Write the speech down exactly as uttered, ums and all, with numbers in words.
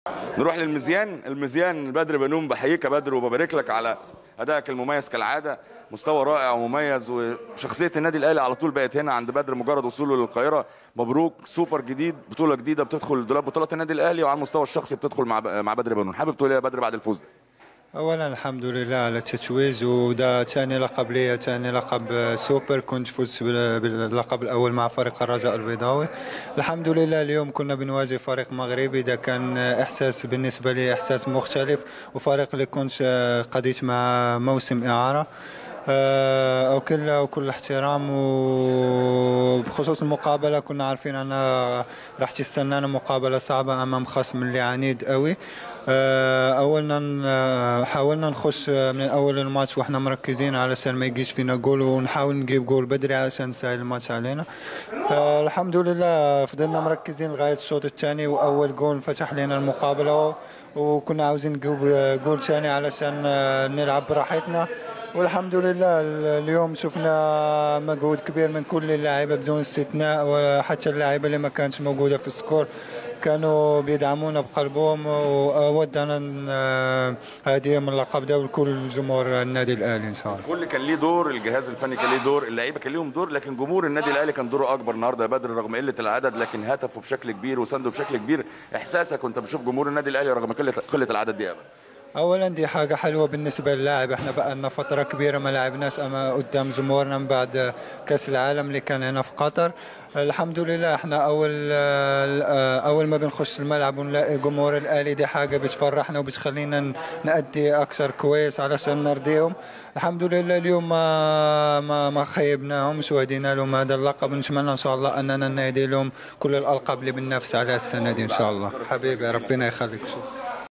نروح للمزيان. المزيان بدر بنون، بحييك يا بدر وببارك لك على ادائك المميز كالعاده، مستوى رائع ومميز، وشخصيه النادي الاهلي على طول بقت هنا عند بدر مجرد وصوله للقاهره. مبروك، سوبر جديد، بطوله جديده بتدخل دولاب بطولات النادي الاهلي، وعلى المستوى الشخصي بتدخل مع مع بدر بنون. حابب تقول ايه يا بدر بعد الفوز ده؟ اولا الحمد لله على التتويج، وده ثاني لقب لي، ثاني لقب سوبر. كنت فزت باللقب الاول مع فريق الرجاء البيضاوي. الحمد لله اليوم كنا بنواجه فريق مغربي، ده كان احساس بالنسبه لي، احساس مختلف، وفريق اللي كنت قضيت مع موسم اعاره. أو كل وكل احترام، وبخصوص المقابلة كنا عارفين أن راح تستنانا مقابلة صعبة أمام خصم اللي عنيد قوي. أولنا حاولنا نخش من أول الماتش وإحنا مركزين علشان ما يجيش فينا جول، ونحاول نجيب جول بدري علشان نسهل الماتش علينا. الحمد لله فضلنا مركزين لغاية الشوط الثاني، وأول جول فتح لنا المقابلة، وكنا عاوزين نجيب جول ثاني علشان نلعب براحتنا. والحمد لله اليوم شفنا مجهود كبير من كل اللاعبين بدون استثناء، وحتى اللاعبين اللي ما كانتش موجوده في السكور كانوا بيدعمونا بقلبهم، وودنا هديهم اللقب ده لكل جمهور النادي الاهلي ان شاء الله. الكل كان ليه دور، الجهاز الفني كان ليه دور، اللعيبه كان ليهم دور، لكن جمهور النادي الاهلي كان دوره اكبر النهارده يا بدر رغم قله العدد، لكن هتفوا بشكل كبير وساندوا بشكل كبير. احساسك وانت بتشوف جمهور النادي الاهلي رغم قله قله العدد دي يا بدر؟ اولا دي حاجه حلوه بالنسبه للاعب، احنا بقى لنا فتره كبيره ما لعبناش اما قدام جمهورنا من بعد كاس العالم اللي كان هنا في قطر. الحمد لله احنا اول اول ما بنخش الملعب ونلاقي جمهور الاهلي، دي حاجه بتفرحنا وبتخلينا نأدي اكثر كويس علشان نرضيهم. الحمد لله اليوم ما ما, ما خيبناهمش وهدينا لهم هذا اللقب، ونتمنى ان شاء الله اننا نهدي لهم كل الالقاب اللي بننافس عليها السنه دي ان شاء الله. حبيبي ربنا يخليك. شكرا.